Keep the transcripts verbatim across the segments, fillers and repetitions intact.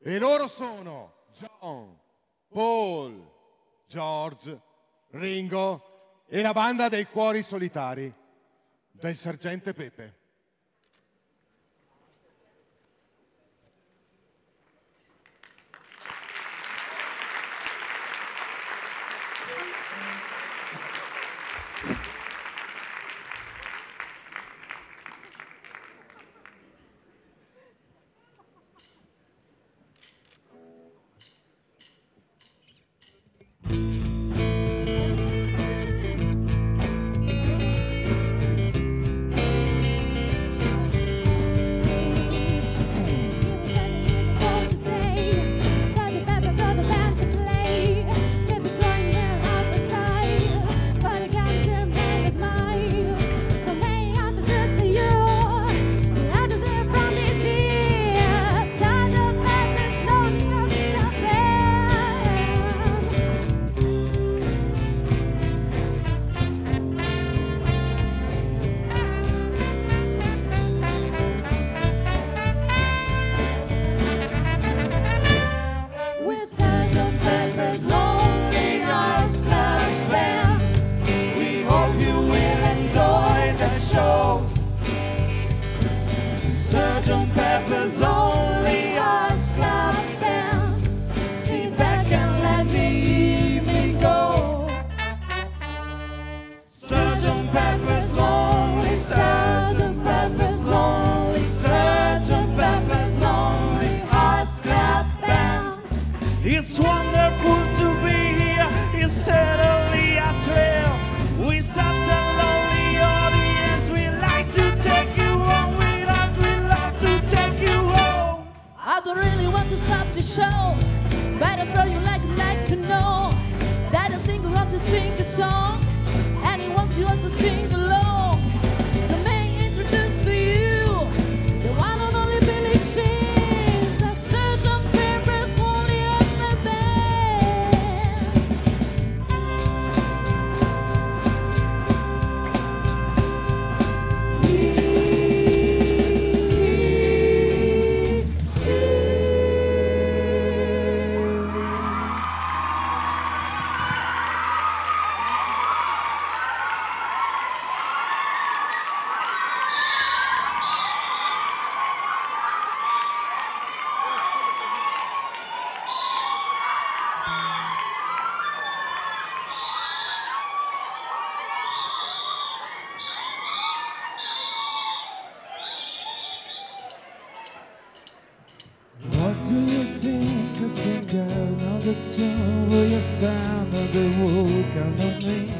E loro sono John, Paul, George, Ringo e la banda dei Cuori Solitari del Sergente Pepe. It's wonderful to be here, it's totally a thrill. We stopped a lonely audience, we like to take you home with us, we love to take you home. I don't really want to stop the show, but I thought you like, like to know that a singer wants to sing a song, and he wants you all to sing along. So may I introduce to you the one and only Billy Sheens, a Sergeant Pepper's Lonely Hearts Club Band. What do you think a singer on the tune will you sound of the wood kind of me?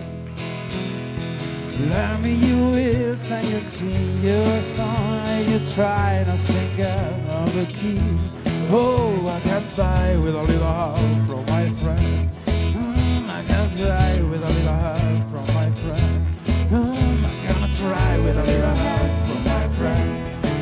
Let me you is and you sing your song and you try to sing out of the key. Oh, I can't die with a little help from my friend. Mm, I can't die with a little help from my friend. Mm, I'm gonna try with a little help from my friend.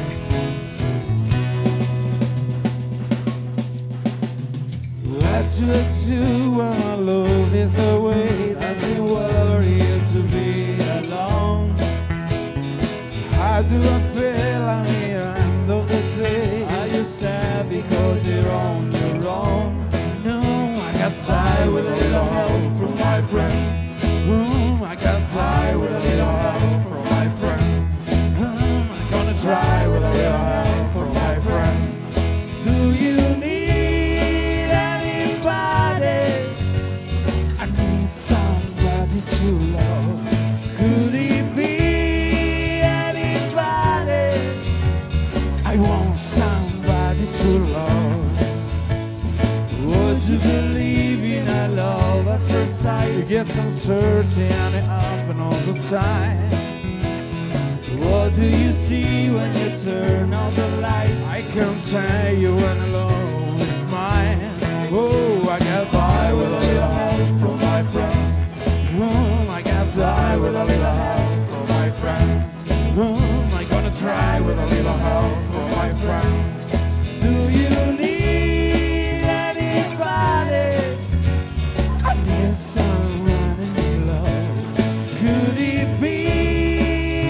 What do I do when my love is away? Does it worry you to be alone? How do I feel at the end of the day? Are you sad because you're on your own? No, I can't die with a little help from my friend. Mm, I can't die with a little help from my friend. Mm, I'm gonna try with a little help from my friend. Do you need anybody? I need somebody to love. Could it be anybody? I want somebody to love. Would you believe in a love at first sight? It gets uncertain and it happens all the time. What do you see when you turn on the light? I can't tell you when alone is mine. Oh, I can't die with a little help from my friend. Oh, I can't die with a little help from my friend. Oh, I'm gonna try with a little help from my friend. Do you need anybody? I need someone in love. Could it be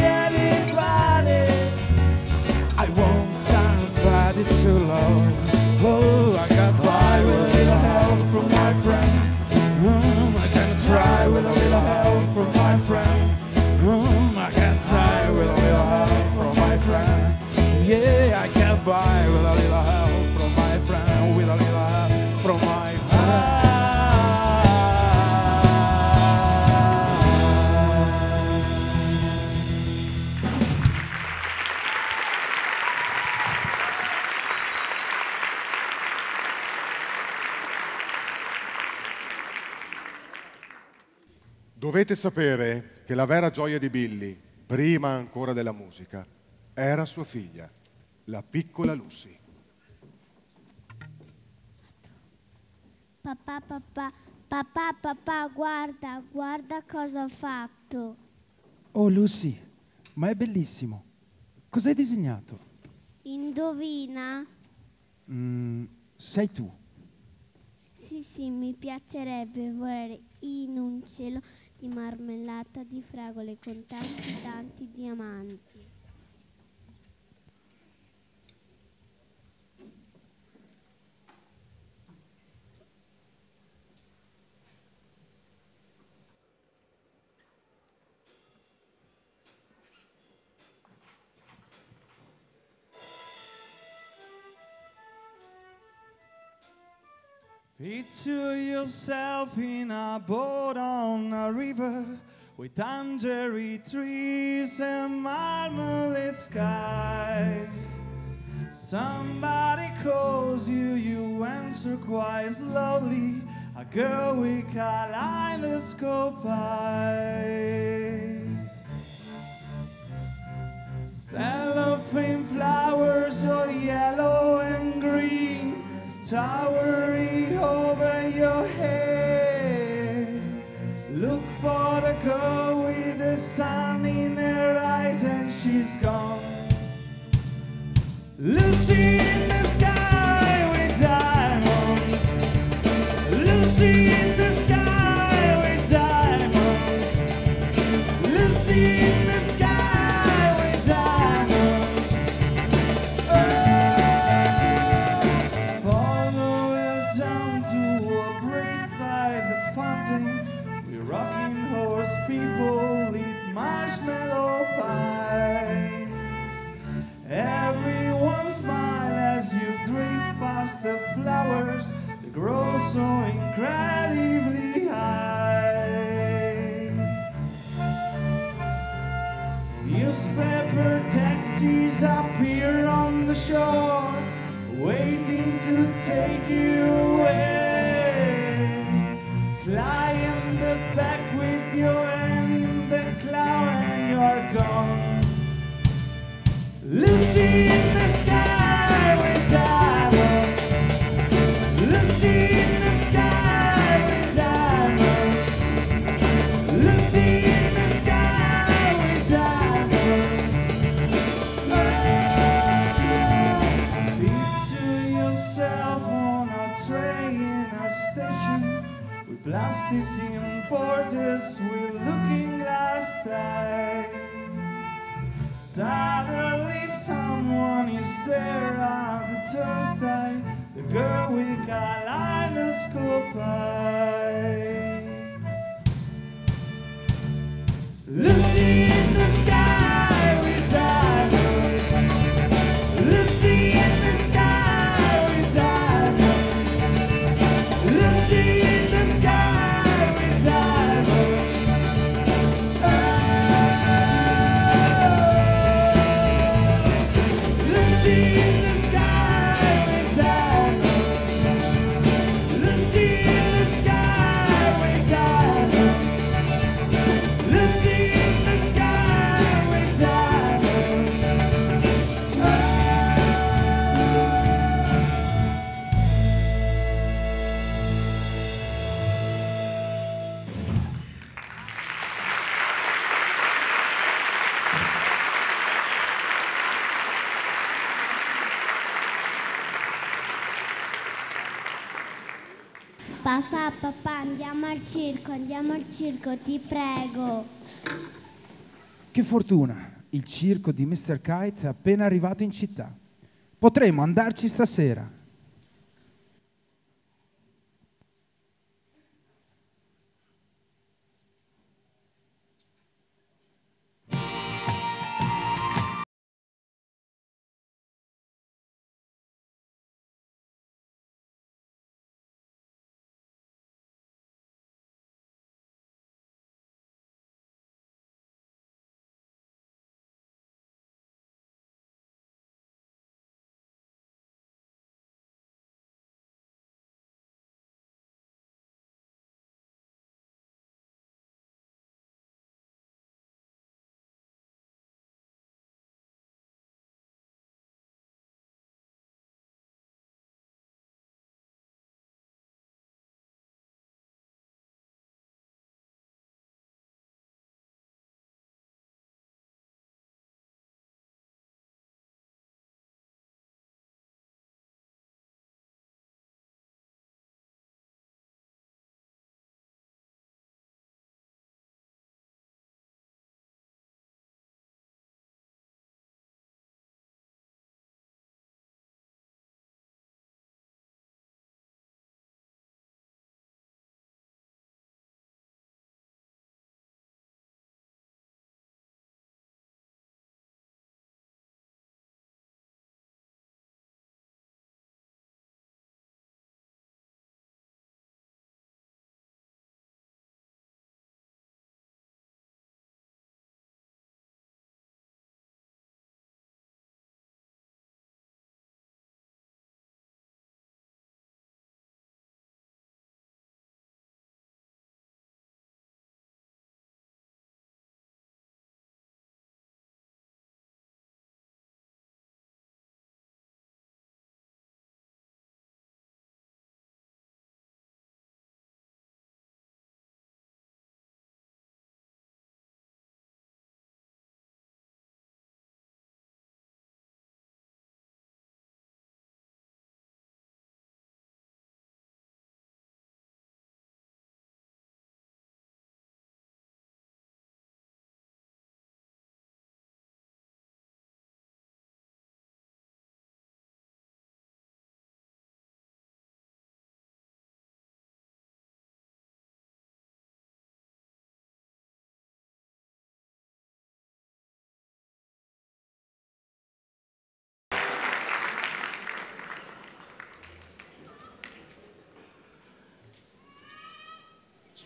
anybody? I want somebody to love. Oh, I Dovete sapere che la vera gioia di Billy, prima ancora della musica, era sua figlia, la piccola Lucy. Papà, papà, papà, papà, guarda, guarda cosa ho fatto. Oh Lucy, ma è bellissimo. Cos'hai disegnato? Indovina? Mm, sei tu. Sì, sì, mi piacerebbe volare in un cielo di marmellata di fragole con tanti, tanti diamanti. Picture yourself in a boat on a river with tangerine trees and marmalade sky. Somebody calls you, you answer quite slowly. A girl with kaleidoscope eyes. Cellophane flowers so yellow and green, towering over your head. Look for the girl with the sun in her eyes and she's gone. Lucy in the sky with diamonds. Lucy in the sky with diamonds. Lucy in the sky with diamonds. Oh, follow her down to a bridge by the fountain. We're rocking horse people eat marshmallow pies. Everyone smile as you drift past the flowers that grow so incredibly high. Newspaper taxis appear on the shore, waiting to take you away. Fly in the back with your hand in the cloud and you're gone. Lucy in the sky with diamonds. Lucy in the sky with diamonds. Lucy in the sky with diamonds. Oh, picture yourself on a train in a station with plasticine borders with looking glass tie. Suddenly someone is there on the turnstile, the girl with kaleidoscope eyes. Lucy in the sky with diamonds. Lucy in the sky with diamonds. Lucy in the sky with diamonds. Oh. Lucy in the sky with diamonds. Lucy in the sky with diamonds. Lucy in the sky with diamonds. Oh. Papà, papà, andiamo al circo, andiamo al circo, ti prego. Che fortuna! Il circo di mister Kite è appena arrivato in città. Potremo andarci stasera.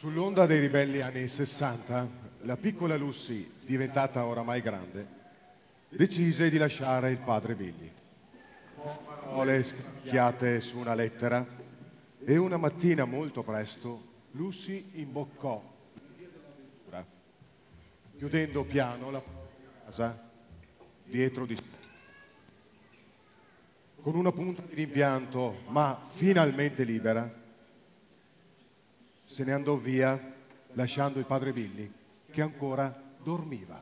Sull'onda dei ribelli anni sessanta, la piccola Lucy, diventata oramai grande, decise di lasciare il padre Billy. Parole scricchiate su una lettera e una mattina molto presto Lucy imboccò, chiudendo piano la casa dietro di sé. Con una punta di rimpianto, ma finalmente libera, se ne andò via lasciando il padre Billy che ancora dormiva.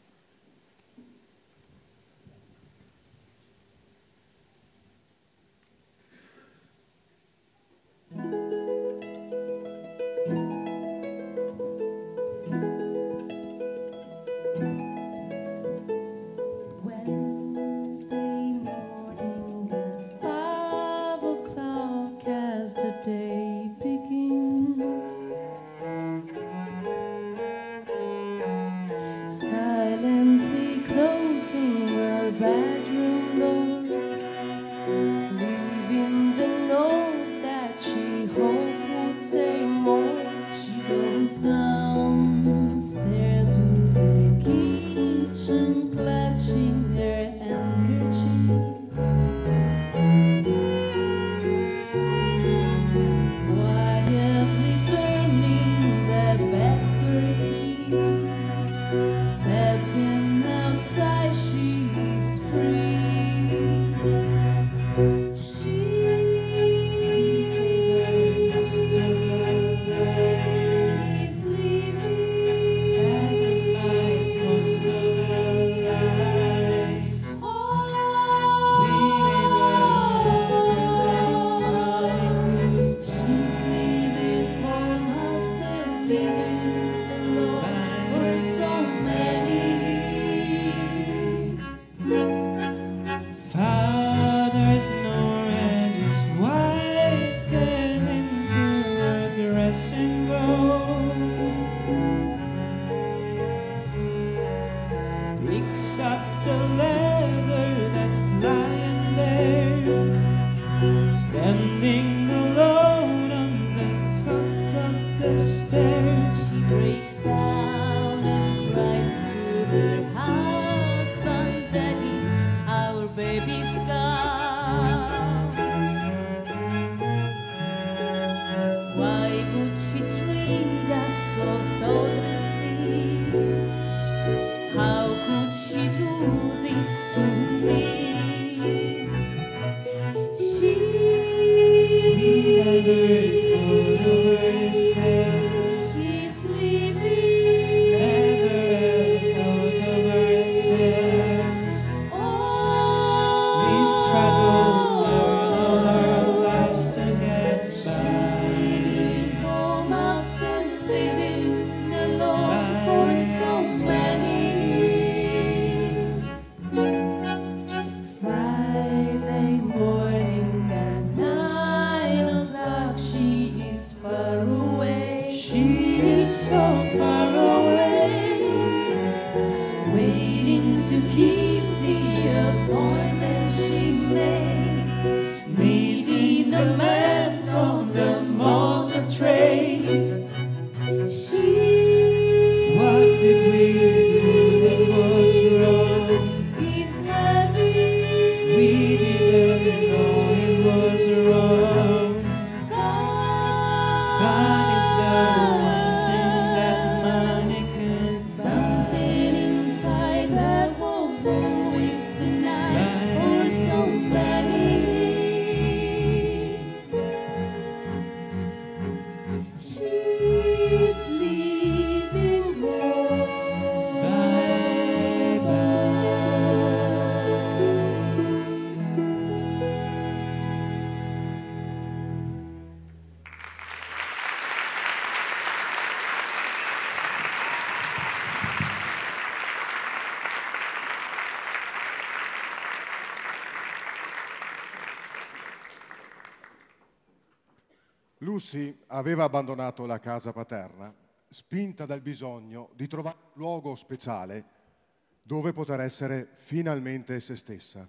Lucy aveva abbandonato la casa paterna, spinta dal bisogno di trovare un luogo speciale dove poter essere finalmente se stessa.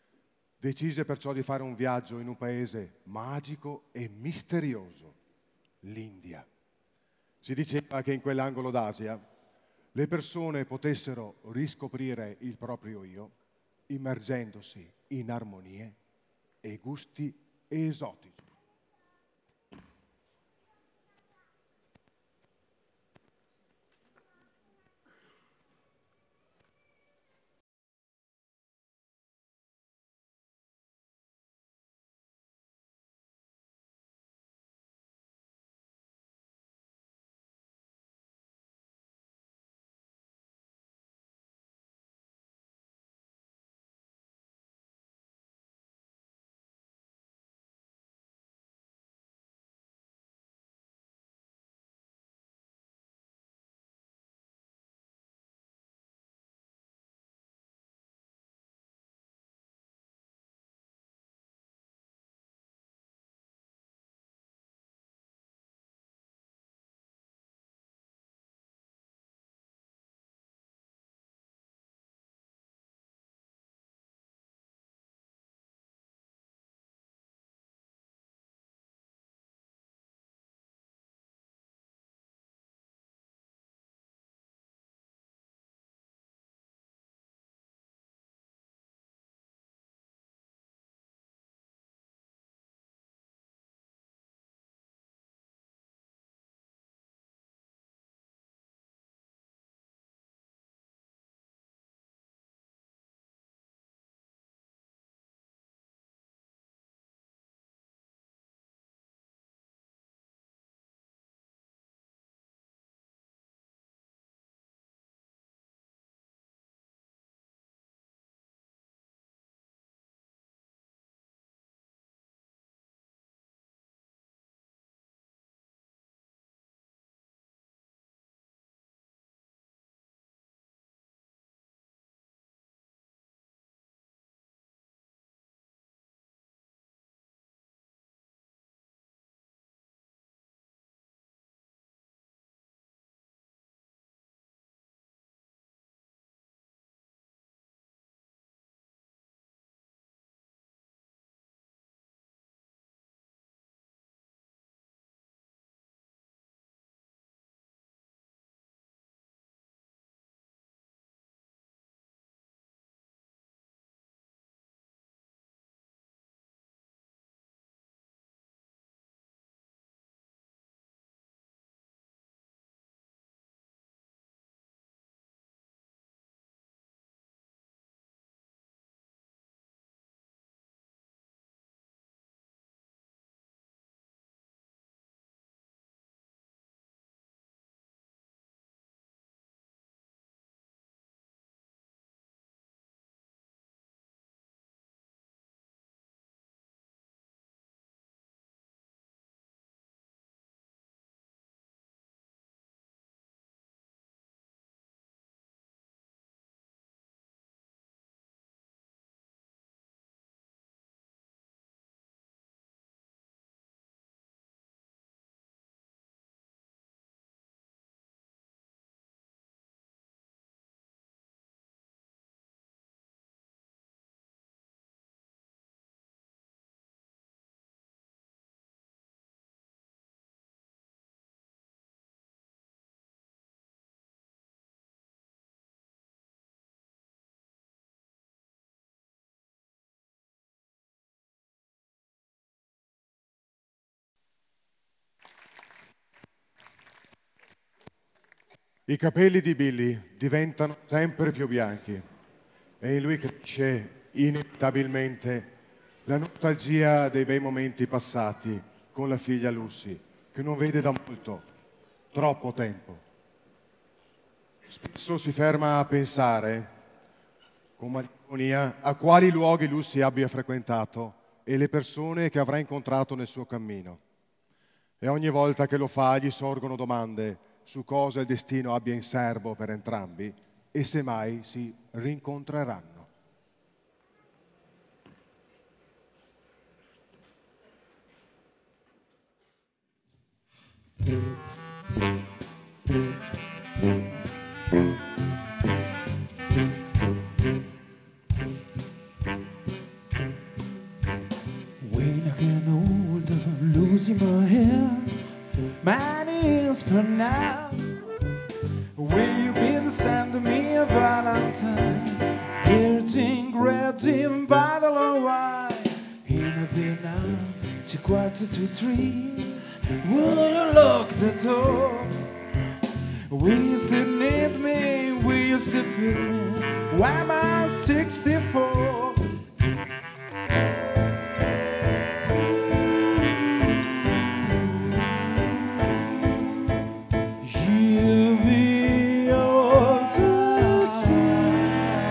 Decise perciò di fare un viaggio in un paese magico e misterioso, l'India. Si diceva che in quell'angolo d'Asia le persone potessero riscoprire il proprio io immergendosi in armonie e gusti esotici. I capelli di Billy diventano sempre più bianchi e in lui cresce inevitabilmente la nostalgia dei bei momenti passati con la figlia Lucy, che non vede da molto, troppo tempo. Spesso si ferma a pensare, con malinconia, a quali luoghi Lucy abbia frequentato e le persone che avrà incontrato nel suo cammino. E ogni volta che lo fa gli sorgono domande su cosa il destino abbia in serbo per entrambi e se mai si rincontreranno. When I get older, losing my hair, my nails for now. Will you be to send me a valentine? Getting ready in bottle of wine. In a bit now, two quarter to three. Will you lock the door? Will you still need me? Will you still feel me? Why am I sixty-four? You'll be all too true.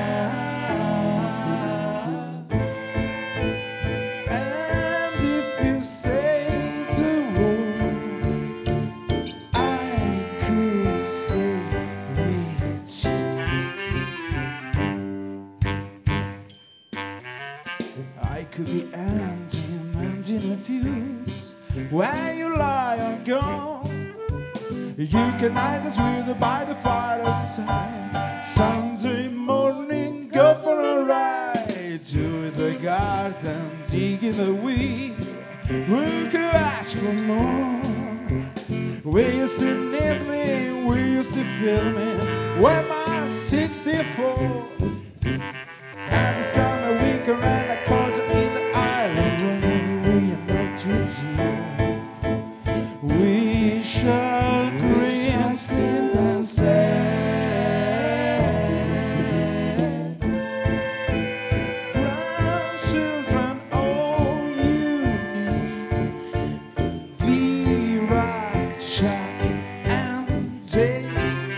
And if you say the word, I could stay with you. I could be empty, mending a fuse. Where you lie or go, you can hide us with by the fireside. Sunday morning, go for a ride to the garden, digging the weed. Who could ask for more? Will you still need me? Will you still feel me? When I'm sixty-four, every summer we can rent a cottage in the island where we are not too dear. We shall green still the sand. Grandchildren, all you need. Vera, Jack, and Dave.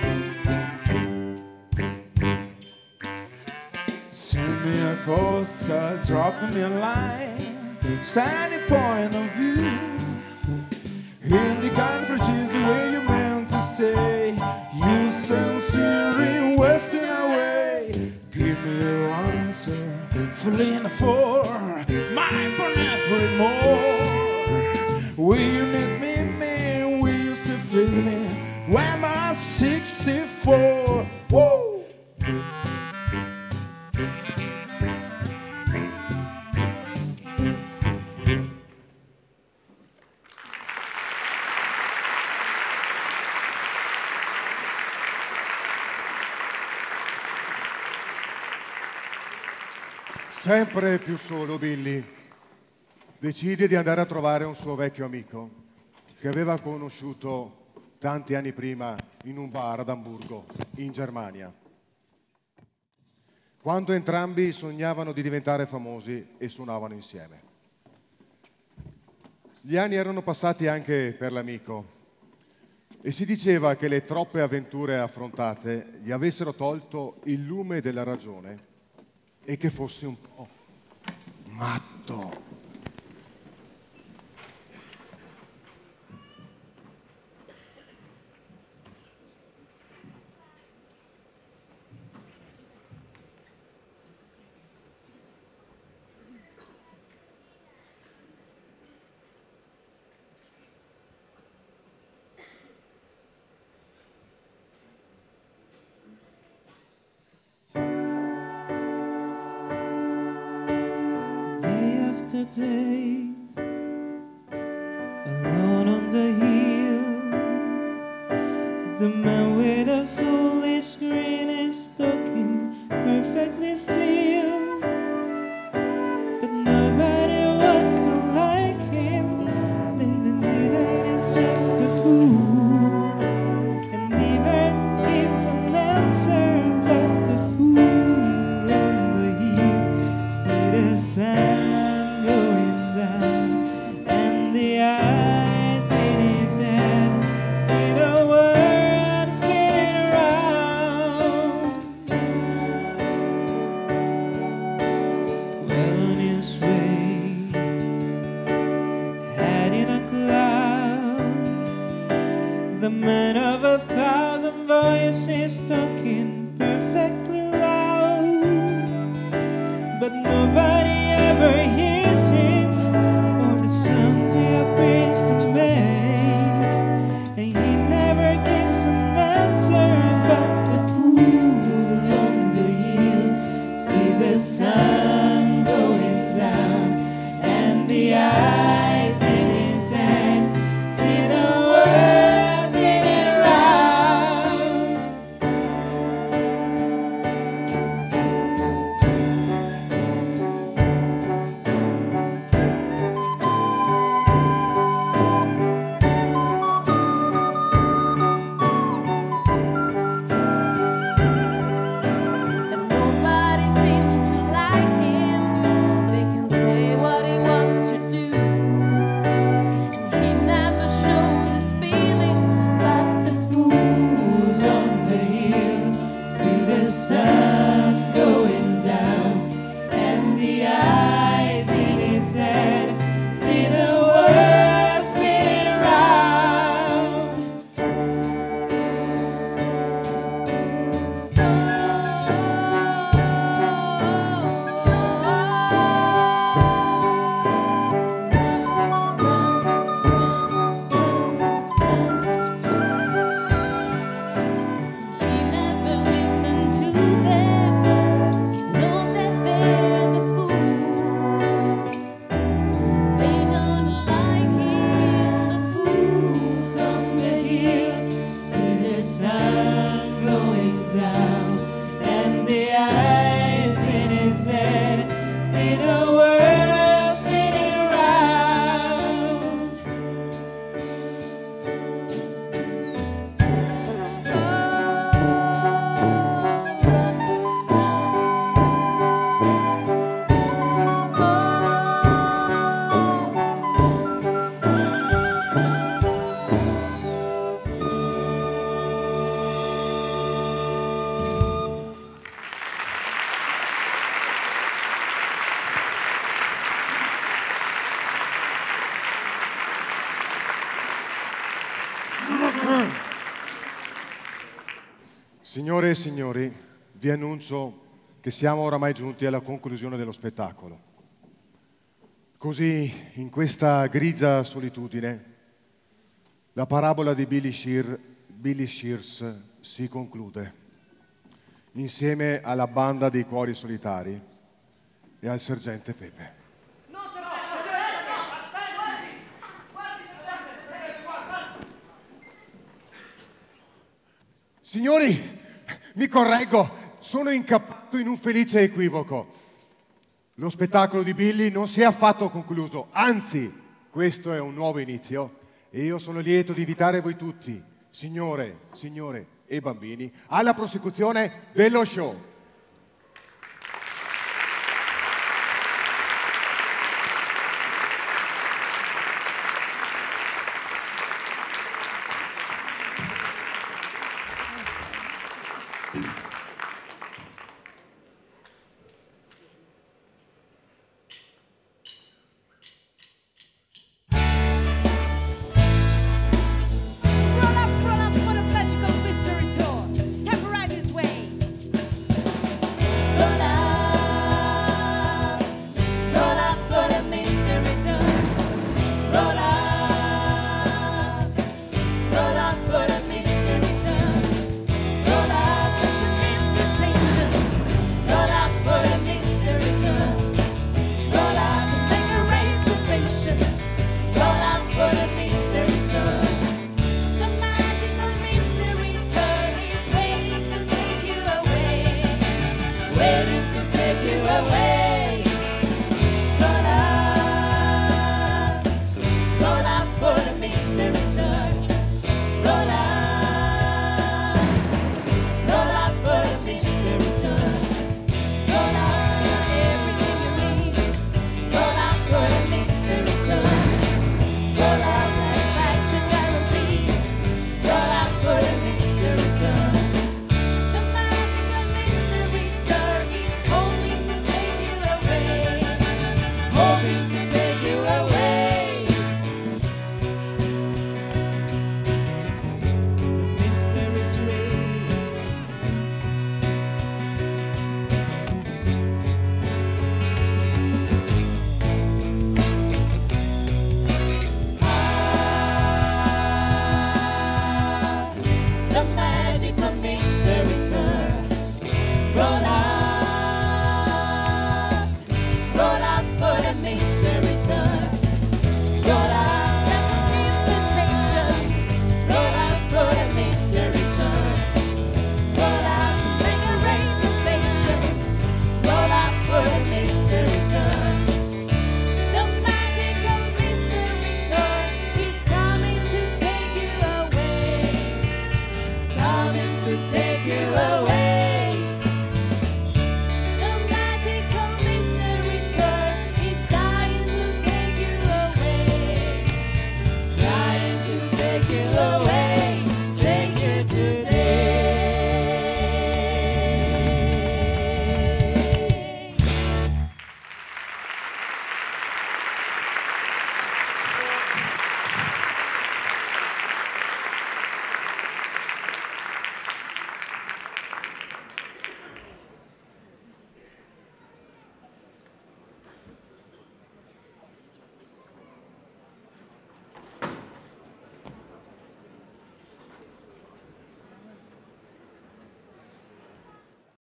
Send me a postcard, drop me a line. Standing point of view. In the kind of precise way you meant to say, you sincere, wasting away. Give me your answer, feeling for mine for nevermore. Will you need me, me? Will you still feel me? When I'm sixty-four, whoa! Sempre più solo, Billy decide di andare a trovare un suo vecchio amico che aveva conosciuto tanti anni prima in un bar ad Amburgo, in Germania, quando entrambi sognavano di diventare famosi e suonavano insieme. Gli anni erano passati anche per l'amico e si diceva che le troppe avventure affrontate gli avessero tolto il lume della ragione e che fosse un po' matto. Day, alone on the hill, the man with a foolish grin is talking perfectly still, but nobody wants to like him. They think that he's just a fool, and never gives an answer. But the fool on the hill see the sun going down, and the eyes in his head see the world spinning around. Well on his way, head in a cloud, the man of a thousand voices talking perfectly loud, but nobody ever hears him or the sound he appears to make, and he never gives an answer. But the fool on the hill see the sun going down, and the eyes in his hand see the world spinning around. down, and the eyes in his head see the world spinning round. Signore e signori, vi annuncio che siamo oramai giunti alla conclusione dello spettacolo. Così, in questa grigia solitudine, la parabola di Billy, Shear, Billy Shears si conclude, insieme alla banda dei cuori solitari e al sergente Pepe. Signori, mi correggo, sono incappato in un felice equivoco. Lo spettacolo di Billy non si è affatto concluso, anzi, questo è un nuovo inizio e io sono lieto di invitare voi tutti, signore, signore e bambini, alla prosecuzione dello show. Take you away.